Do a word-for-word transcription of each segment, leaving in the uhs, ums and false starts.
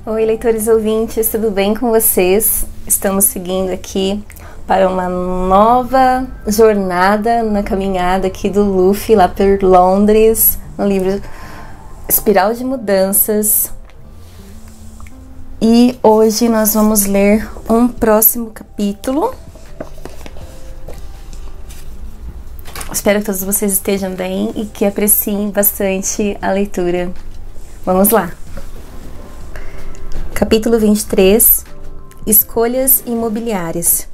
Oi, leitores ouvintes, tudo bem com vocês? Estamos seguindo aqui para uma nova jornada na caminhada aqui do Luffy, lá por Londres, no livro Espiral de Mudanças. E hoje nós vamos ler um próximo capítulo. Espero que todos vocês estejam bem e que apreciem bastante a leitura. Vamos lá! Capítulo vinte e três. Escolhas imobiliárias.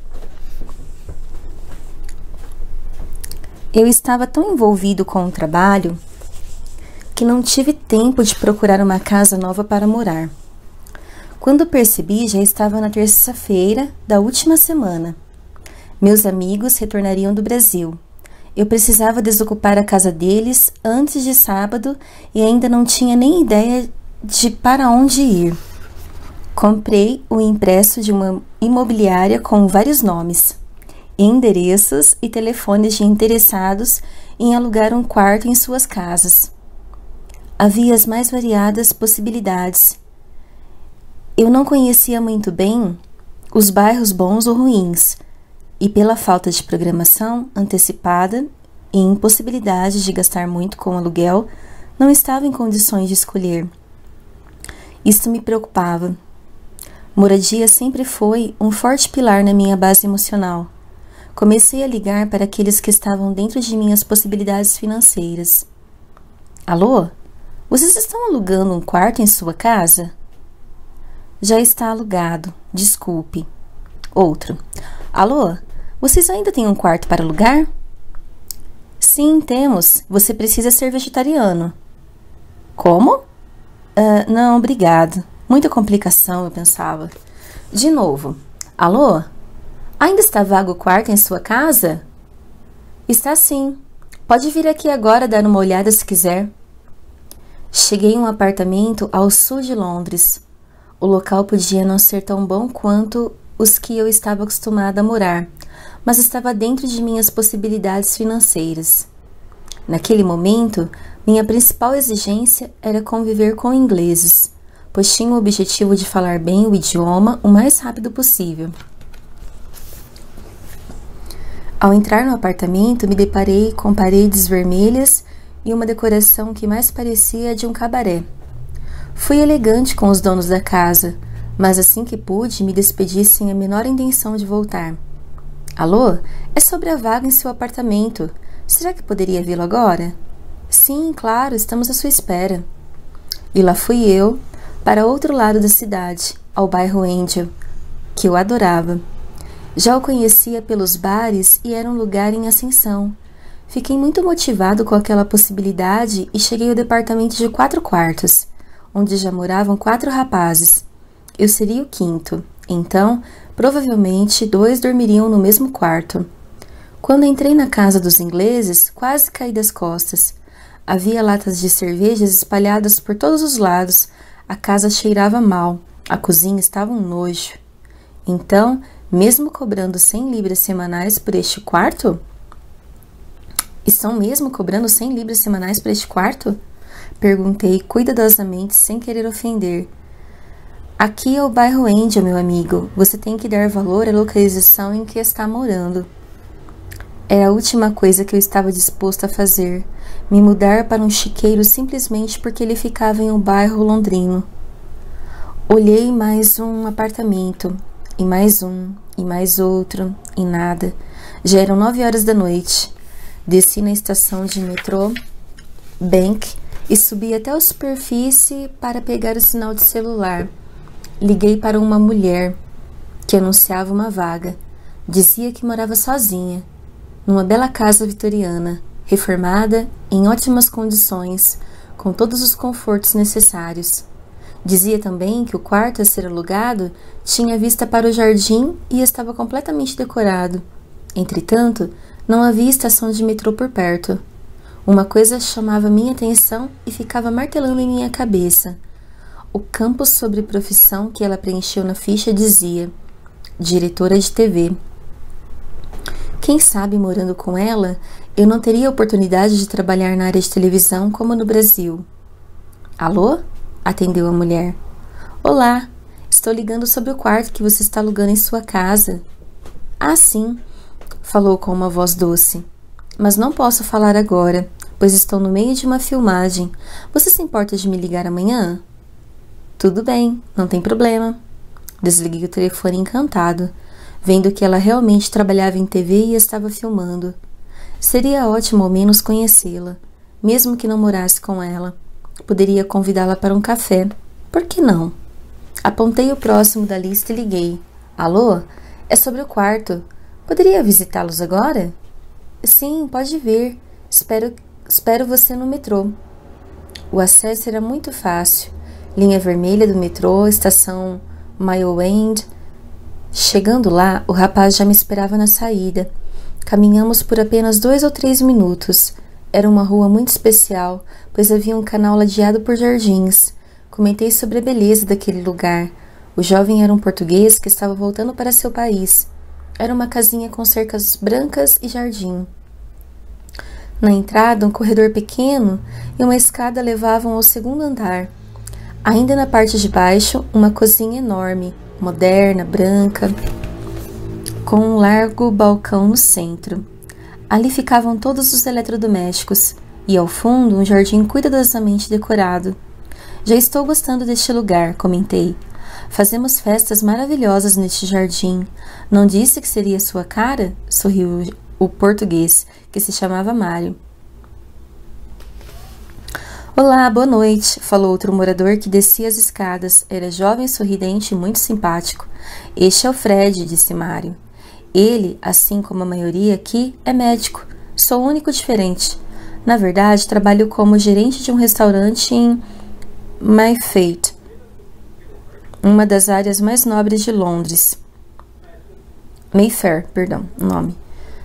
Eu estava tão envolvido com o trabalho que não tive tempo de procurar uma casa nova para morar. Quando percebi, já estava na terça-feira da última semana. Meus amigos retornariam do Brasil. Eu precisava desocupar a casa deles antes de sábado e ainda não tinha nem ideia de para onde ir. Comprei o impresso de uma imobiliária com vários nomes, endereços e telefones de interessados em alugar um quarto em suas casas. Havia as mais variadas possibilidades. Eu não conhecia muito bem os bairros bons ou ruins, e pela falta de programação antecipada e impossibilidade de gastar muito com aluguel, não estava em condições de escolher. Isto me preocupava. Moradia sempre foi um forte pilar na minha base emocional. Comecei a ligar para aqueles que estavam dentro de minhas possibilidades financeiras. Alô? Vocês estão alugando um quarto em sua casa? Já está alugado, desculpe. Outro. Alô? Vocês ainda têm um quarto para alugar? Sim, temos. Você precisa ser vegetariano. Como? Uh, não, obrigado. Muita complicação, eu pensava. De novo. Alô? Ainda está vago o quarto em sua casa? Está sim. Pode vir aqui agora dar uma olhada se quiser. Cheguei em um apartamento ao sul de Londres. O local podia não ser tão bom quanto os que eu estava acostumada a morar, mas estava dentro de minhas possibilidades financeiras. Naquele momento, minha principal exigência era conviver com ingleses, pois tinha o objetivo de falar bem o idioma o mais rápido possível. Ao entrar no apartamento, me deparei com paredes vermelhas e uma decoração que mais parecia de um cabaré. Fui elegante com os donos da casa, mas assim que pude, me despedi sem a menor intenção de voltar. Alô? É sobre a vaga em seu apartamento. Será que poderia vê-lo agora? Sim, claro, estamos à sua espera. E lá fui eu, para outro lado da cidade, ao bairro Angel, que eu adorava. Já o conhecia pelos bares e era um lugar em ascensão. Fiquei muito motivado com aquela possibilidade e cheguei ao departamento de quatro quartos, onde já moravam quatro rapazes. Eu seria o quinto, então, provavelmente, dois dormiriam no mesmo quarto. Quando entrei na casa dos ingleses, quase caí das costas. Havia latas de cervejas espalhadas por todos os lados. A casa cheirava mal, a cozinha estava um nojo. Então, mesmo cobrando cem libras semanais por este quarto? Estão mesmo cobrando cem libras semanais por este quarto? Perguntei cuidadosamente, sem querer ofender. Aqui é o bairro Angel, meu amigo. Você tem que dar valor à localização em que está morando. Era a última coisa que eu estava disposto a fazer. Me mudar para um chiqueiro simplesmente porque ele ficava em um bairro londrino. Olhei mais um apartamento, e mais um, e mais outro, e nada. Já eram nove horas da noite. Desci na estação de metrô Bank e subi até a superfície para pegar o sinal de celular. Liguei para uma mulher que anunciava uma vaga. Dizia que morava sozinha, numa bela casa vitoriana, reformada, em ótimas condições, com todos os confortos necessários. Dizia também que o quarto a ser alugado tinha vista para o jardim e estava completamente decorado. Entretanto, não havia estação de metrô por perto. Uma coisa chamava minha atenção e ficava martelando em minha cabeça. O campo sobre profissão que ela preencheu na ficha dizia: diretora de T V. Quem sabe, morando com ela, eu não teria a oportunidade de trabalhar na área de televisão como no Brasil. Alô? Atendeu a mulher. Olá, estou ligando sobre o quarto que você está alugando em sua casa. Ah, sim, falou com uma voz doce. Mas não posso falar agora, pois estou no meio de uma filmagem. Você se importa de me ligar amanhã? Tudo bem, não tem problema. Desliguei o telefone encantado, vendo que ela realmente trabalhava em T V e estava filmando. Seria ótimo ao menos conhecê-la, mesmo que não morasse com ela. Poderia convidá-la para um café. Por que não? Apontei o próximo da lista e liguei. Alô? É sobre o quarto. Poderia visitá-los agora? Sim, pode vir. Espero, espero você no metrô. O acesso era muito fácil. Linha vermelha do metrô, estação Mile End. Chegando lá, o rapaz já me esperava na saída. Caminhamos por apenas dois ou três minutos. Era uma rua muito especial, pois havia um canal ladeado por jardins. Comentei sobre a beleza daquele lugar. O jovem era um português que estava voltando para seu país. Era uma casinha com cercas brancas e jardim. Na entrada, um corredor pequeno e uma escada levavam ao segundo andar. Ainda na parte de baixo, uma cozinha enorme, moderna, branca, com um largo balcão no centro. Ali ficavam todos os eletrodomésticos e, ao fundo, um jardim cuidadosamente decorado. Já estou gostando deste lugar, comentei. Fazemos festas maravilhosas neste jardim. Não disse que seria sua cara? Sorriu o português, que se chamava Mário. Olá, boa noite, falou outro morador que descia as escadas. Era jovem, sorridente e muito simpático. Este é o Fred, disse Mário. Ele, assim como a maioria aqui, é médico. Sou o único diferente. Na verdade, trabalho como gerente de um restaurante em Mayfair, uma das áreas mais nobres de Londres. Mayfair, perdão, o nome.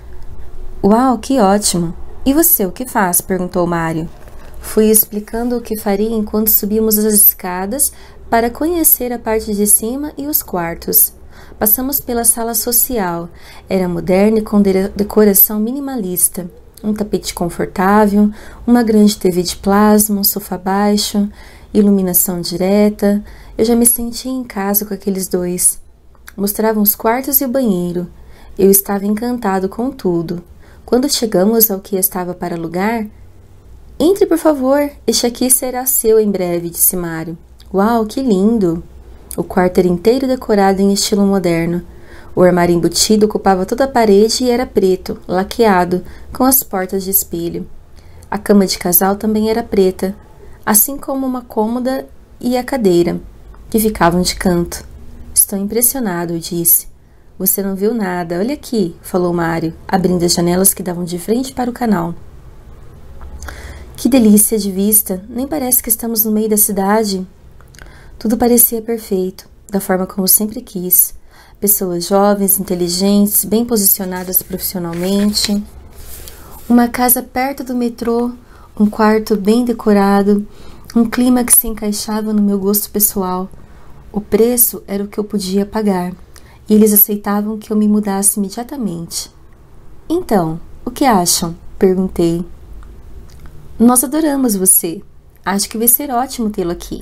Uau, que ótimo! E você, o que faz? Perguntou Mário. Fui explicando o que faria enquanto subíamos as escadas para conhecer a parte de cima e os quartos. Passamos pela sala social. Era moderna e com decoração minimalista. Um tapete confortável, uma grande T V de plasma, um sofá baixo, iluminação direta. Eu já me sentia em casa com aqueles dois. Mostravam os quartos e o banheiro. Eu estava encantado com tudo. Quando chegamos ao que estava para alugar, entre, por favor, este aqui será seu em breve, disse Mário. Uau, que lindo! O quarto era inteiro decorado em estilo moderno. O armário embutido ocupava toda a parede e era preto, laqueado, com as portas de espelho. A cama de casal também era preta, assim como uma cômoda e a cadeira, que ficavam de canto. Estou impressionado, eu disse. Você não viu nada, olha aqui, falou Mário, abrindo as janelas que davam de frente para o canal. Que delícia de vista, nem parece que estamos no meio da cidade. Tudo parecia perfeito, da forma como sempre quis. Pessoas jovens, inteligentes, bem posicionadas profissionalmente. Uma casa perto do metrô, um quarto bem decorado, um clima que se encaixava no meu gosto pessoal. O preço era o que eu podia pagar, e eles aceitavam que eu me mudasse imediatamente. Então, o que acham? Perguntei. Nós adoramos você. Acho que vai ser ótimo tê-lo aqui.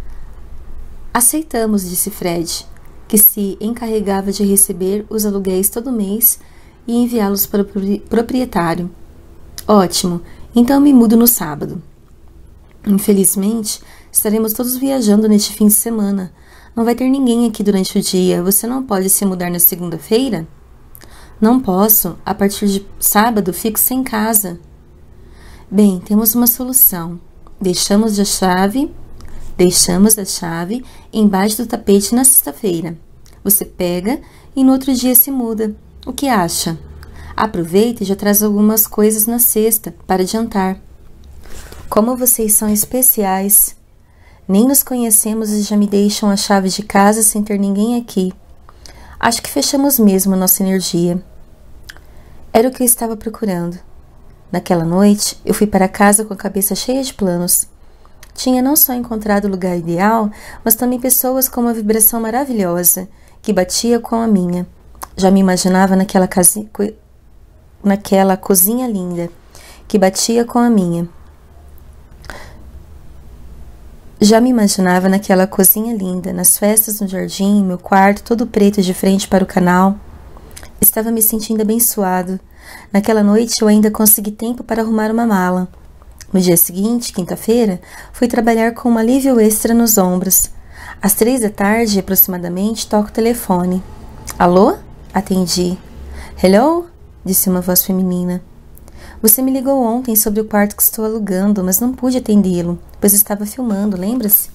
Aceitamos, disse Fred, que se encarregava de receber os aluguéis todo mês e enviá-los para o proprietário. Ótimo, então me mudo no sábado. Infelizmente, estaremos todos viajando neste fim de semana. Não vai ter ninguém aqui durante o dia. Você não pode se mudar na segunda-feira? Não posso. A partir de sábado fico sem casa. Bem, temos uma solução. Deixamos a chave, deixamos a chave embaixo do tapete na sexta-feira. Você pega e no outro dia se muda. O que acha? Aproveita e já traz algumas coisas na sexta para adiantar. Como vocês são especiais. Nem nos conhecemos e já me deixam a chave de casa sem ter ninguém aqui. Acho que fechamos mesmo a nossa energia. Era o que eu estava procurando. Naquela noite, eu fui para casa com a cabeça cheia de planos. Tinha não só encontrado o lugar ideal, mas também pessoas com uma vibração maravilhosa, que batia com a minha. Já me imaginava naquela, casi... naquela cozinha linda, que batia com a minha. Já me imaginava naquela cozinha linda, nas festas no jardim, meu quarto todo preto de frente para o canal. Estava me sentindo abençoado. Naquela noite eu ainda consegui tempo para arrumar uma mala. No dia seguinte, quinta-feira, fui trabalhar com um alívio extra nos ombros. Às três da tarde, aproximadamente, toco o telefone. Alô? Atendi. Hello? Disse uma voz feminina. Você me ligou ontem sobre o quarto que estou alugando, mas não pude atendê-lo, pois estava filmando, lembra-se?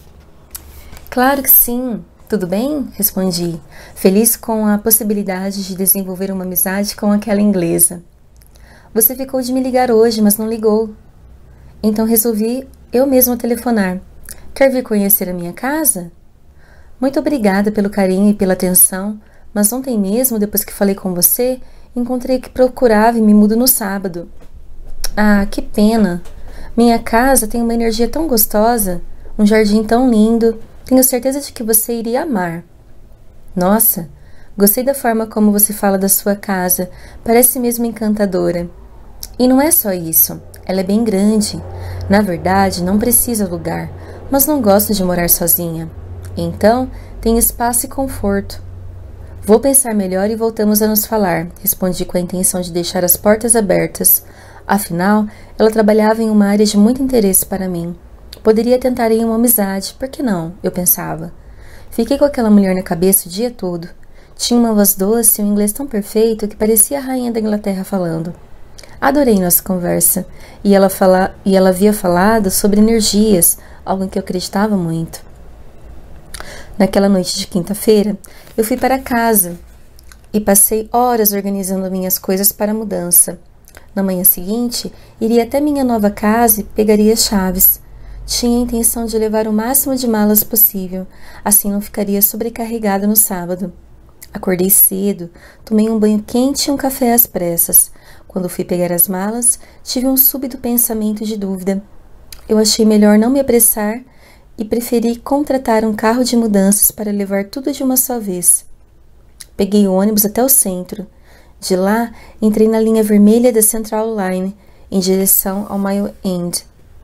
Claro que sim. Tudo bem? Respondi, feliz com a possibilidade de desenvolver uma amizade com aquela inglesa. Você ficou de me ligar hoje, mas não ligou. Então resolvi eu mesma telefonar. Quer vir conhecer a minha casa? Muito obrigada pelo carinho e pela atenção, mas ontem mesmo, depois que falei com você, encontrei o que procurava e me mudo no sábado. Ah, que pena! Minha casa tem uma energia tão gostosa, um jardim tão lindo. Tenho certeza de que você iria amar. Nossa, gostei da forma como você fala da sua casa. Parece mesmo encantadora. E não é só isso. Ela é bem grande. Na verdade, não precisa alugar, mas não gosto de morar sozinha. Então, tem espaço e conforto. Vou pensar melhor e voltamos a nos falar, respondi com a intenção de deixar as portas abertas. Afinal, ela trabalhava em uma área de muito interesse para mim. Poderia tentar em uma amizade, por que não? Eu pensava. Fiquei com aquela mulher na cabeça o dia todo. Tinha uma voz doce e um inglês tão perfeito que parecia a rainha da Inglaterra falando. Adorei nossa conversa, e ela, fala... e ela havia falado sobre energias, algo em que eu acreditava muito. Naquela noite de quinta-feira, eu fui para casa e passei horas organizando minhas coisas para a mudança. Na manhã seguinte, iria até minha nova casa e pegaria as chaves. Tinha a intenção de levar o máximo de malas possível, assim não ficaria sobrecarregada no sábado. Acordei cedo, tomei um banho quente e um café às pressas. Quando fui pegar as malas, tive um súbito pensamento de dúvida. Eu achei melhor não me apressar e preferi contratar um carro de mudanças para levar tudo de uma só vez. Peguei o ônibus até o centro. De lá, entrei na linha vermelha da Central Line, em direção ao Mile End.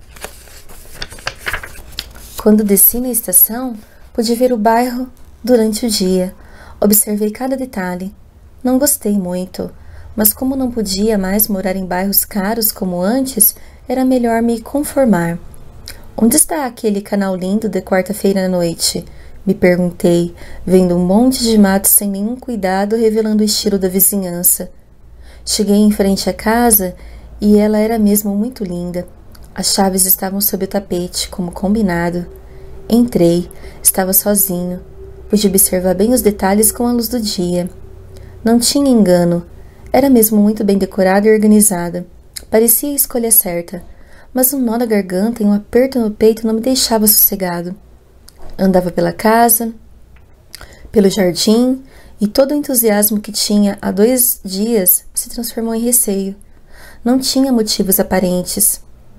Quando desci na estação, pude ver o bairro durante o dia. Observei cada detalhe. Não gostei muito, mas como não podia mais morar em bairros caros como antes, era melhor me conformar. Onde está aquele canal lindo de quarta-feira à noite? Me perguntei, vendo um monte de mato sem nenhum cuidado revelando o estilo da vizinhança. Cheguei em frente à casa e ela era mesmo muito linda. As chaves estavam sob o tapete, como combinado. Entrei, estava sozinho. Pude observar bem os detalhes com a luz do dia. Não tinha engano. Era mesmo muito bem decorada e organizada. Parecia a escolha certa, mas um nó na garganta e um aperto no peito não me deixava sossegado. Andava pela casa, pelo jardim, e todo o entusiasmo que tinha há dois dias se transformou em receio. Não tinha motivos aparentes.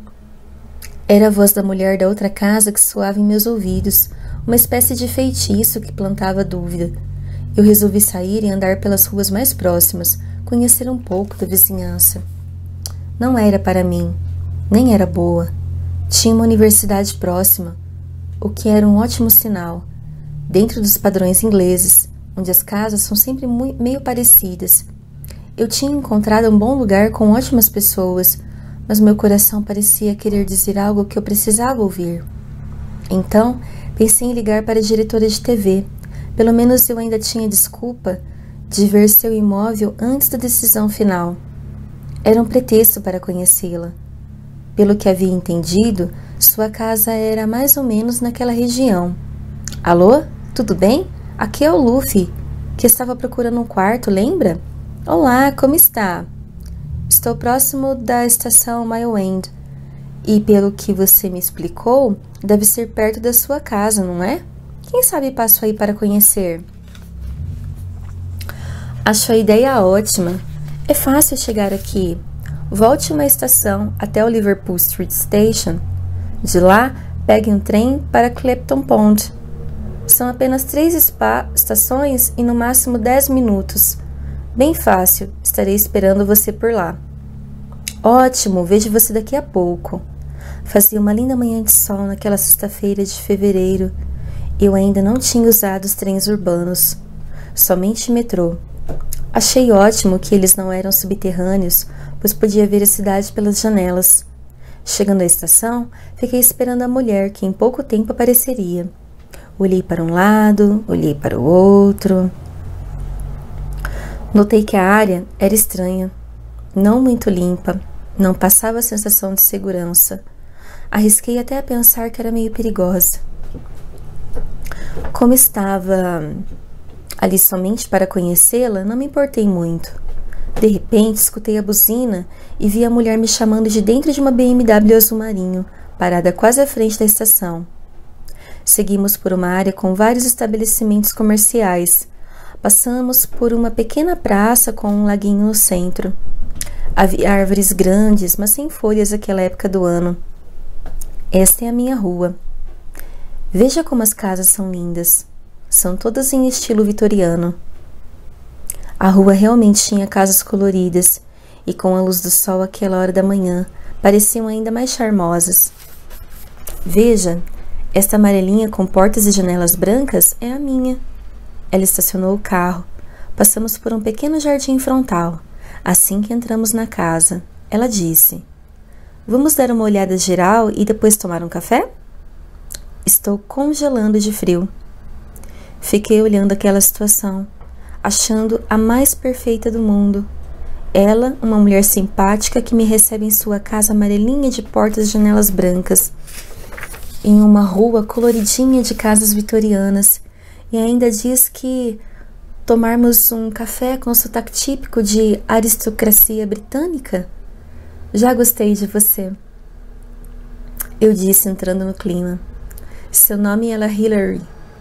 Era a voz da mulher da outra casa que soava em meus ouvidos, uma espécie de feitiço que plantava dúvida. Eu resolvi sair e andar pelas ruas mais próximas, conhecer um pouco da vizinhança. Não era para mim, nem era boa. Tinha uma universidade próxima, o que era um ótimo sinal. Dentro dos padrões ingleses, onde as casas são sempre muito, meio parecidas. Eu tinha encontrado um bom lugar com ótimas pessoas, mas meu coração parecia querer dizer algo que eu precisava ouvir. Então, pensei em ligar para a diretora de T V. Pelo menos eu ainda tinha desculpa de ver seu imóvel antes da decisão final. Era um pretexto para conhecê-la. Pelo que havia entendido, sua casa era mais ou menos naquela região. Alô? Tudo bem? Aqui é o Luffy, que estava procurando um quarto, lembra? Olá, como está? Estou próximo da estação Mile End. E pelo que você me explicou, deve ser perto da sua casa, não é? Quem sabe passo aí para conhecer? Acho a ideia ótima. É fácil chegar aqui. Volte uma estação até o Liverpool Street Station. De lá, pegue um trem para Clapton Pond. São apenas três estações e no máximo dez minutos. Bem fácil, estarei esperando você por lá. Ótimo, vejo você daqui a pouco. Fazia uma linda manhã de sol naquela sexta-feira de fevereiro. Eu ainda não tinha usado os trens urbanos, somente metrô. Achei ótimo que eles não eram subterrâneos, pois podia ver a cidade pelas janelas. Chegando à estação, fiquei esperando a mulher, que em pouco tempo apareceria. Olhei para um lado, olhei para o outro. Notei que a área era estranha, não muito limpa, não passava a sensação de segurança. Arrisquei até a pensar que era meio perigosa. Como estava ali somente para conhecê-la, não me importei muito. De repente, escutei a buzina e vi a mulher me chamando de dentro de uma B M W azul marinho, parada quase à frente da estação. Seguimos por uma área com vários estabelecimentos comerciais. Passamos por uma pequena praça com um laguinho no centro. Havia árvores grandes, mas sem folhas naquela época do ano. Esta é a minha rua. Veja como as casas são lindas. São todas em estilo vitoriano. A rua realmente tinha casas coloridas, e com a luz do sol àquela hora da manhã, pareciam ainda mais charmosas. Veja, esta amarelinha com portas e janelas brancas é a minha. Ela estacionou o carro. Passamos por um pequeno jardim frontal. Assim que entramos na casa, ela disse: "Vamos dar uma olhada geral e depois tomar um café?" Estou congelando de frio. Fiquei olhando aquela situação, achando a mais perfeita do mundo. Ela, uma mulher simpática que me recebe em sua casa amarelinha de portas e janelas brancas, em uma rua coloridinha de casas vitorianas, e ainda diz que tomarmos um café com sotaque típico de aristocracia britânica? Já gostei de você, eu disse, entrando no clima. Seu nome é Hillary.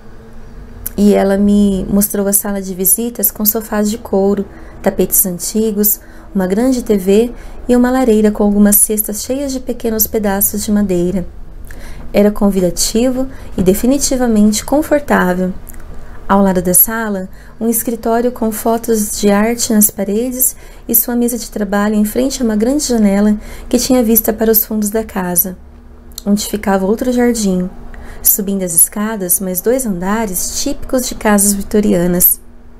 E ela me mostrou a sala de visitas com sofás de couro, tapetes antigos, uma grande T V e uma lareira com algumas cestas cheias de pequenos pedaços de madeira. Era convidativo e definitivamente confortável. Ao lado da sala, um escritório com fotos de arte nas paredes e sua mesa de trabalho em frente a uma grande janela que tinha vista para os fundos da casa, onde ficava outro jardim. Subindo as escadas, mais dois andares típicos de casas vitorianas.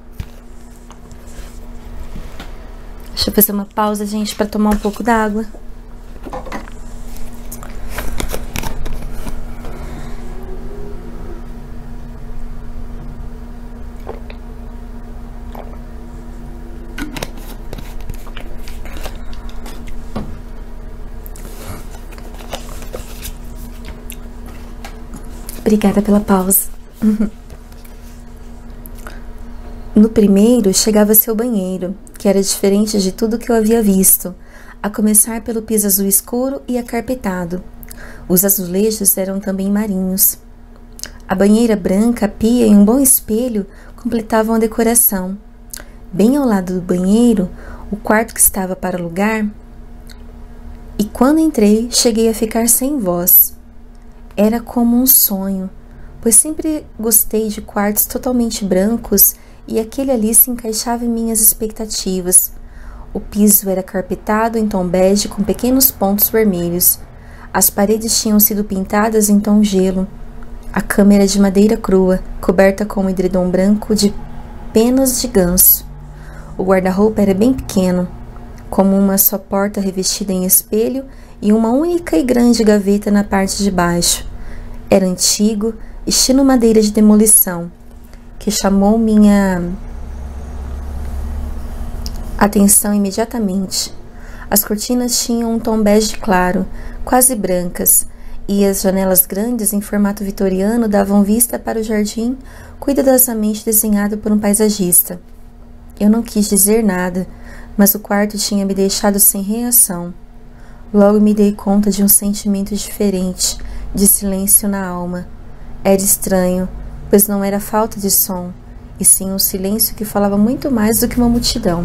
Deixa eu fazer uma pausa, gente, para tomar um pouco d'água. Obrigada pela pausa. No primeiro, chegava seu banheiro, que era diferente de tudo que eu havia visto, a começar pelo piso azul escuro e acarpetado. Os azulejos eram também marinhos. A banheira branca, a pia e um bom espelho completavam a decoração. Bem ao lado do banheiro, o quarto que estava para alugar, e quando entrei, cheguei a ficar sem voz. Era como um sonho, pois sempre gostei de quartos totalmente brancos e aquele ali se encaixava em minhas expectativas. O piso era carpetado em tom bege com pequenos pontos vermelhos. As paredes tinham sido pintadas em tom gelo. A cama era de madeira crua, coberta com um edredom branco de penas de ganso. O guarda-roupa era bem pequeno, como uma só porta revestida em espelho e uma única e grande gaveta na parte de baixo. Era antigo, estilo madeira de demolição, que chamou minha atenção imediatamente. As cortinas tinham um tom bege claro, quase brancas, e as janelas grandes em formato vitoriano davam vista para o jardim cuidadosamente desenhado por um paisagista. Eu não quis dizer nada, mas o quarto tinha me deixado sem reação. Logo me dei conta de um sentimento diferente, de silêncio na alma. Era estranho, pois não era falta de som, e sim um silêncio que falava muito mais do que uma multidão.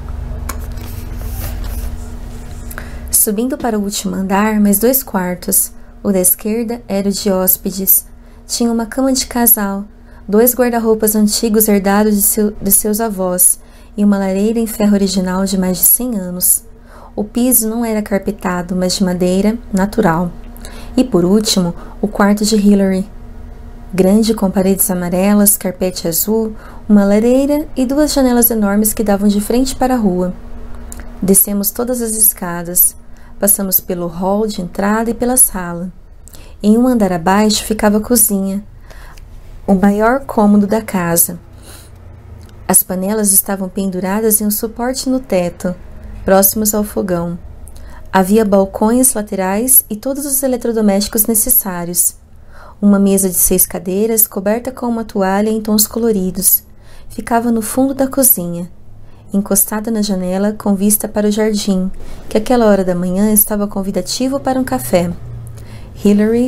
Subindo para o último andar, mais dois quartos. O da esquerda era o de hóspedes. Tinha uma cama de casal, dois guarda-roupas antigos herdados de, seu, de seus avós e uma lareira em ferro original de mais de cem anos. O piso não era carpetado, mas de madeira natural. E por último, o quarto de Hillary. Grande com paredes amarelas, carpete azul, uma lareira e duas janelas enormes que davam de frente para a rua. Descemos todas as escadas, passamos pelo hall de entrada e pela sala. Em um andar abaixo ficava a cozinha, o maior cômodo da casa. As panelas estavam penduradas em um suporte no teto, próximos ao fogão. Havia balcões laterais e todos os eletrodomésticos necessários. Uma mesa de seis cadeiras, coberta com uma toalha em tons coloridos, ficava no fundo da cozinha, encostada na janela com vista para o jardim, que àquela hora da manhã estava convidativo para um café. Hillary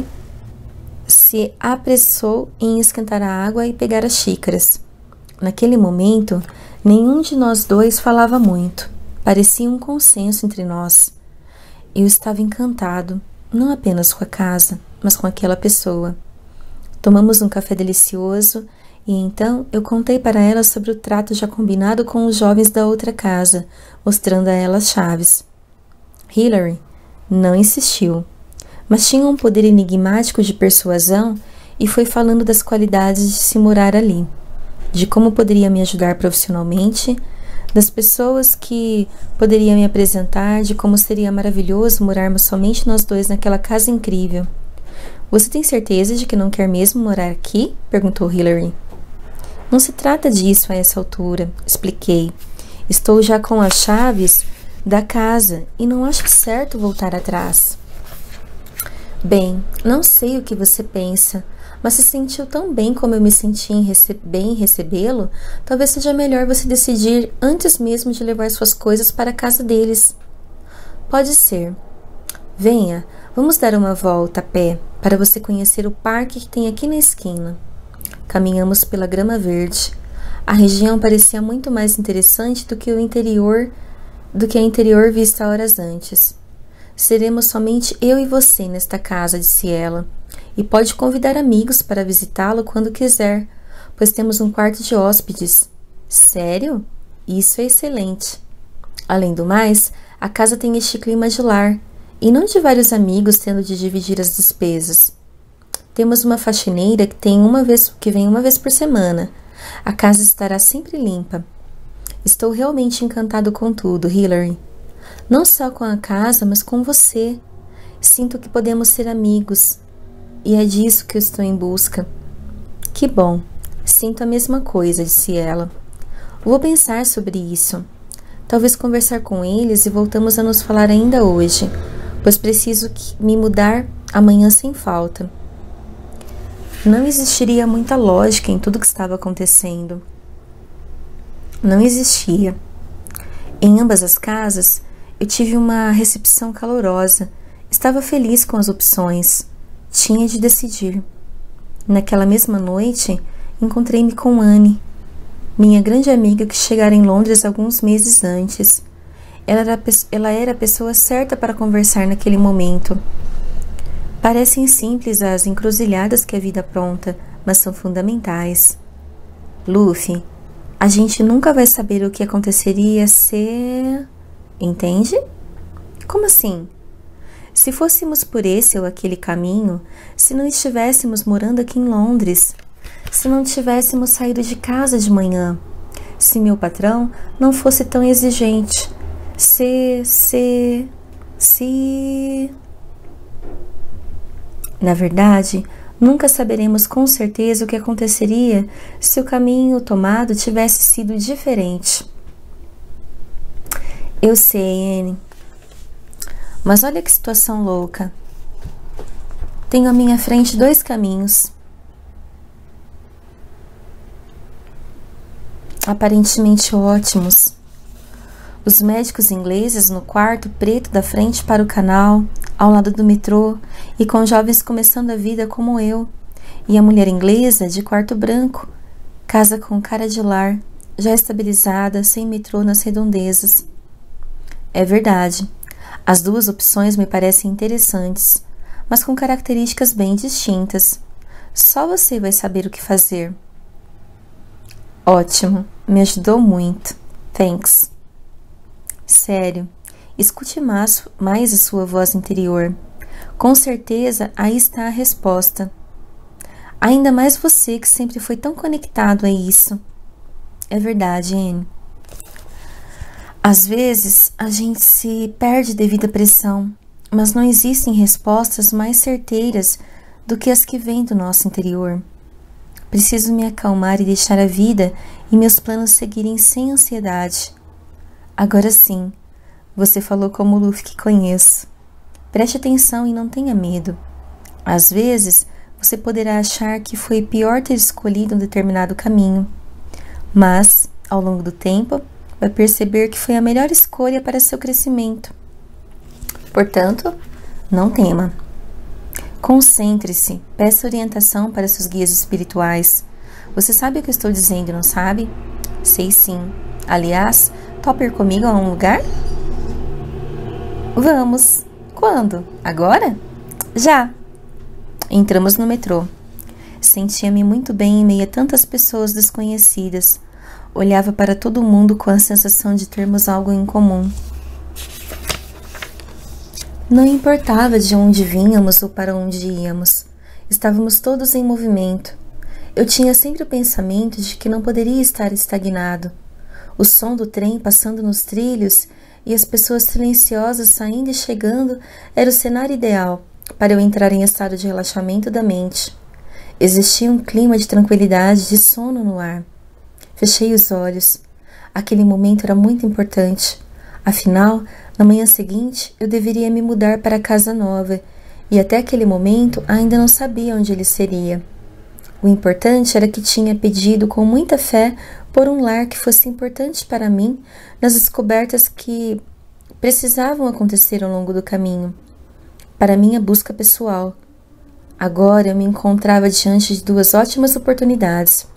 se apressou em esquentar a água e pegar as xícaras. Naquele momento, nenhum de nós dois falava muito. Parecia um consenso entre nós. Eu estava encantado, não apenas com a casa, mas com aquela pessoa. Tomamos um café delicioso e então eu contei para ela sobre o trato já combinado com os jovens da outra casa, mostrando a ela as chaves. Hillary não insistiu, mas tinha um poder enigmático de persuasão e foi falando das qualidades de se morar ali, de como poderia me ajudar profissionalmente, das pessoas que poderia me apresentar, de como seria maravilhoso morarmos somente nós dois naquela casa incrível. Você tem certeza de que não quer mesmo morar aqui? Perguntou Hillary. Não se trata disso a essa altura, expliquei. Estou já com as chaves da casa e não acho certo voltar atrás. Bem, não sei o que você pensa, mas se sentiu tão bem como eu me senti em rece- bem em recebê-lo, talvez seja melhor você decidir antes mesmo de levar suas coisas para a casa deles. Pode ser. Venha, vamos dar uma volta a pé para você conhecer o parque que tem aqui na esquina. Caminhamos pela grama verde. A região parecia muito mais interessante do que o interior, do que a interior vista horas antes. Seremos somente eu e você nesta casa, disse ela, e pode convidar amigos para visitá-lo quando quiser, pois temos um quarto de hóspedes. Sério? Isso é excelente. Além do mais, a casa tem este clima de lar, e não de vários amigos tendo de dividir as despesas. Temos uma faxineira que, tem uma vez, que vem uma vez por semana. A casa estará sempre limpa. Estou realmente encantado com tudo, Hillary. Não só com a casa, mas com você. Sinto que podemos ser amigos. E é disso que eu estou em busca. Que bom. Sinto a mesma coisa, disse ela. Vou pensar sobre isso. Talvez conversar com eles e voltamos a nos falar ainda hoje, pois preciso me mudar amanhã sem falta. Não existiria muita lógica em tudo que estava acontecendo. Não existia. Em ambas as casas, eu tive uma recepção calorosa. Estava feliz com as opções. Tinha de decidir. Naquela mesma noite, encontrei-me com Anne, minha grande amiga que chegara em Londres alguns meses antes. Ela era, ela era a pessoa certa para conversar naquele momento. Parecem simples as encruzilhadas que a vida apronta, mas são fundamentais. Luffy, a gente nunca vai saber o que aconteceria se... Entende? Como assim? Se fôssemos por esse ou aquele caminho, se não estivéssemos morando aqui em Londres, se não tivéssemos saído de casa de manhã, se meu patrão não fosse tão exigente, se, se, se... Na verdade, nunca saberemos com certeza o que aconteceria se o caminho tomado tivesse sido diferente. Eu sei, Anne. Mas olha que situação louca. Tenho à minha frente dois caminhos. Aparentemente ótimos. Os médicos ingleses no quarto preto da frente para o canal, ao lado do metrô, e com jovens começando a vida como eu. E a mulher inglesa de quarto branco, casa com cara de lar, já estabilizada, sem metrô nas redondezas. É verdade. As duas opções me parecem interessantes, mas com características bem distintas. Só você vai saber o que fazer. Ótimo, me ajudou muito. Thanks. Sério, escute mais, mais a sua voz interior. Com certeza, aí está a resposta. Ainda mais você que sempre foi tão conectado a isso. É verdade, Anne. Às vezes, a gente se perde devido à pressão, mas não existem respostas mais certeiras do que as que vêm do nosso interior. Preciso me acalmar e deixar a vida e meus planos seguirem sem ansiedade. Agora sim, você falou como o Luffy que conheço. Preste atenção e não tenha medo. Às vezes, você poderá achar que foi pior ter escolhido um determinado caminho, mas, ao longo do tempo, vai perceber que foi a melhor escolha para seu crescimento. Portanto, não tema. Concentre-se, peça orientação para seus guias espirituais. Você sabe o que eu estou dizendo, não sabe? Sei sim. Aliás, topa ir comigo a um lugar? Vamos. Quando? Agora? Já. Entramos no metrô. Sentia-me muito bem em meio a tantas pessoas desconhecidas. Olhava para todo mundo com a sensação de termos algo em comum. Não importava de onde vínhamos ou para onde íamos. Estávamos todos em movimento. Eu tinha sempre o pensamento de que não poderia estar estagnado. O som do trem passando nos trilhos e as pessoas silenciosas saindo e chegando era o cenário ideal para eu entrar em estado de relaxamento da mente. Existia um clima de tranquilidade, de sono no ar. Fechei os olhos. Aquele momento era muito importante. Afinal, na manhã seguinte, eu deveria me mudar para a casa nova, e até aquele momento ainda não sabia onde ele seria. O importante era que tinha pedido com muita fé por um lar que fosse importante para mim nas descobertas que precisavam acontecer ao longo do caminho, para minha busca pessoal. Agora eu me encontrava diante de duas ótimas oportunidades.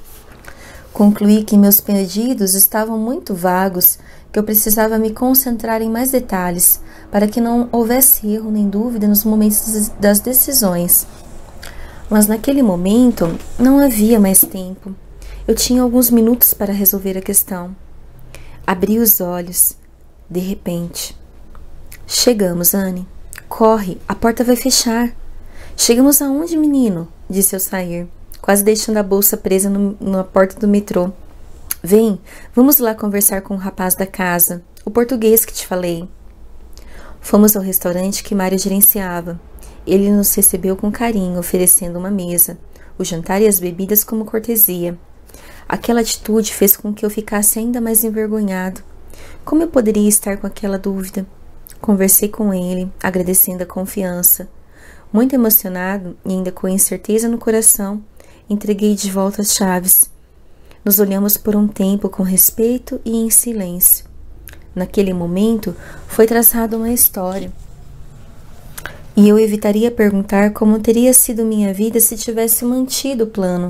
Concluí que meus pedidos estavam muito vagos, que eu precisava me concentrar em mais detalhes, para que não houvesse erro nem dúvida nos momentos das decisões. Mas naquele momento não havia mais tempo. Eu tinha alguns minutos para resolver a questão. Abri os olhos. De repente. Chegamos, Anne. Corre, a porta vai fechar. Chegamos aonde, menino? Disse ao sair, quase deixando a bolsa presa no, na porta do metrô. Vem, vamos lá conversar com o rapaz da casa, o português que te falei. Fomos ao restaurante que Mário gerenciava. Ele nos recebeu com carinho, oferecendo uma mesa, o jantar e as bebidas como cortesia. Aquela atitude fez com que eu ficasse ainda mais envergonhado. Como eu poderia estar com aquela dúvida? Conversei com ele, agradecendo a confiança. Muito emocionado e ainda com incerteza no coração, entreguei de volta as chaves. Nos olhamos por um tempo com respeito e em silêncio. Naquele momento, foi traçada uma história. E eu evitaria perguntar como teria sido minha vida se tivesse mantido o plano.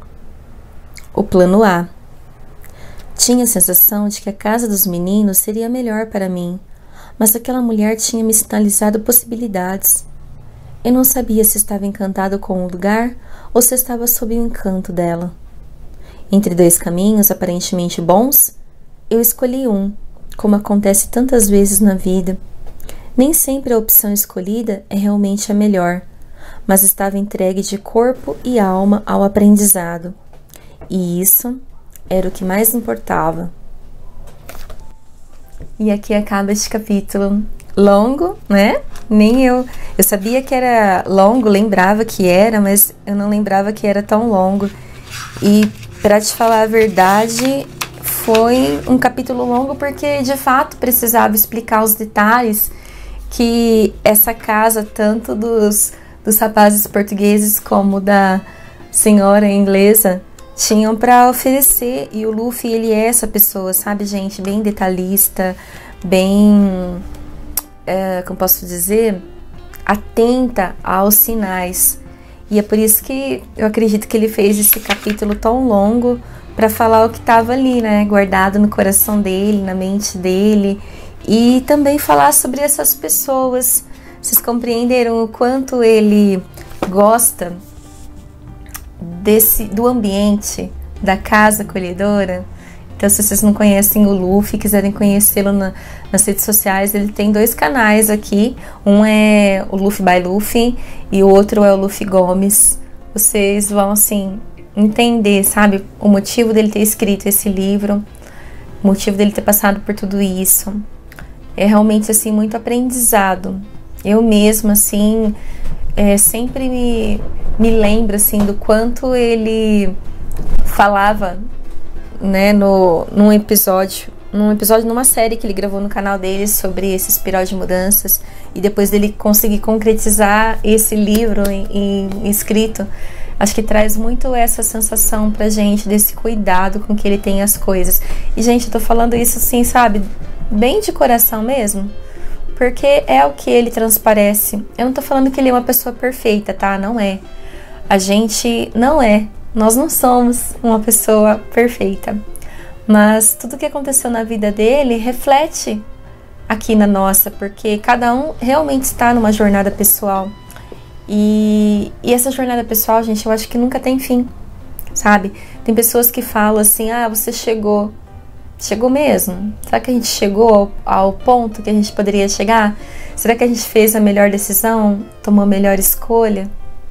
O plano A. Tinha a sensação de que a casa dos meninos seria melhor para mim, mas aquela mulher tinha me sinalizado possibilidades. Eu não sabia se estava encantado com o lugar ou se estava sob o encanto dela. Entre dois caminhos aparentemente bons, eu escolhi um, como acontece tantas vezes na vida. Nem sempre a opção escolhida é realmente a melhor, mas estava entregue de corpo e alma ao aprendizado. E isso era o que mais importava. E aqui acaba este capítulo. Longo, né? Nem eu. Eu sabia que era longo, lembrava que era, mas eu não lembrava que era tão longo. E, para te falar a verdade, foi um capítulo longo porque, de fato, precisava explicar os detalhes que essa casa, tanto dos, dos rapazes portugueses como da senhora inglesa, tinham para oferecer. E o Luffy, ele é essa pessoa, sabe, gente? Bem detalhista, bem... É, como posso dizer, atenta aos sinais. E é por isso que eu acredito que ele fez esse capítulo tão longo para falar o que estava ali, né, guardado no coração dele, na mente dele, e também falar sobre essas pessoas. Vocês compreenderam o quanto ele gosta desse, do ambiente, da casa acolhedora? Então, se vocês não conhecem o Luffy, quiserem conhecê-lo na, nas redes sociais, ele tem dois canais aqui. Um é o Luffy by Luffy e o outro é o Luffy Gomes. Vocês vão, assim, entender, sabe, o motivo dele ter escrito esse livro, o motivo dele ter passado por tudo isso. É realmente, assim, muito aprendizado. Eu mesma, assim, é, sempre me, me lembro, assim, do quanto ele falava, né, no, num episódio, num episódio, numa série que ele gravou no canal dele sobre esse espiral de mudanças, e depois dele conseguir concretizar esse livro em, em escrito. Acho que traz muito essa sensação pra gente, desse cuidado com que ele tem as coisas. E, gente, eu tô falando isso assim, sabe, bem de coração mesmo, porque é o que ele transparece. Eu não tô falando que ele é uma pessoa perfeita, tá? Não é. A gente não é. Nós não somos uma pessoa perfeita. Mas tudo que aconteceu na vida dele reflete aqui na nossa, porque cada um realmente está numa jornada pessoal. E, e essa jornada pessoal, gente, eu acho que nunca tem fim, sabe? Tem pessoas que falam assim, ah, você chegou. Chegou mesmo? Será que a gente chegou ao, ao ponto que a gente poderia chegar? Será que a gente fez a melhor decisão? Tomou a melhor escolha?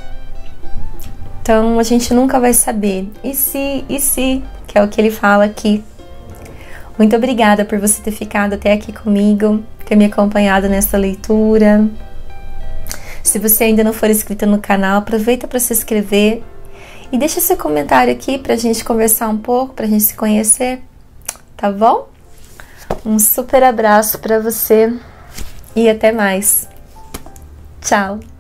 Então a gente nunca vai saber. E se, e se, que é o que ele fala aqui. Muito obrigada por você ter ficado até aqui comigo, ter me acompanhado nessa leitura. Se você ainda não for inscrito no canal, aproveita para se inscrever e deixa seu comentário aqui pra gente conversar um pouco, pra gente se conhecer. Tá bom? Um super abraço para você e até mais. Tchau!